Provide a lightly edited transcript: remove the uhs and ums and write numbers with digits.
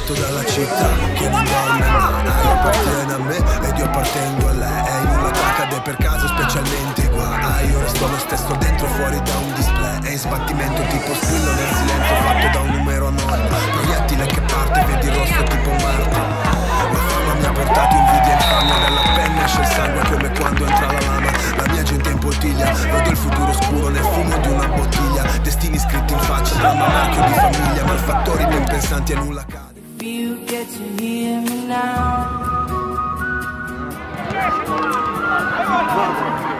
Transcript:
fatto dalla città che non dorme mai. Lei appartiene a me ed io appartengo a lei. Nulla accade per caso, specialmente qua. Io resto lo stesso dentro, fuori da un display. È in sbattimento tipo spillo nel silenzio fatto da un numero anonimo. Proiettile che parte, vedi rosso tipo Marte. La fama mi ha portato invidia e infamia. Dalla penna esce il sangue come quando entra la lama. La mia gente in poltiglia, vedo il futuro scuro nel fumo di una bottiglia. Destini scritti in faccia, dramma marchio di famiglia. Malfattori ben pensanti e nulla cade. If you get to hear me now.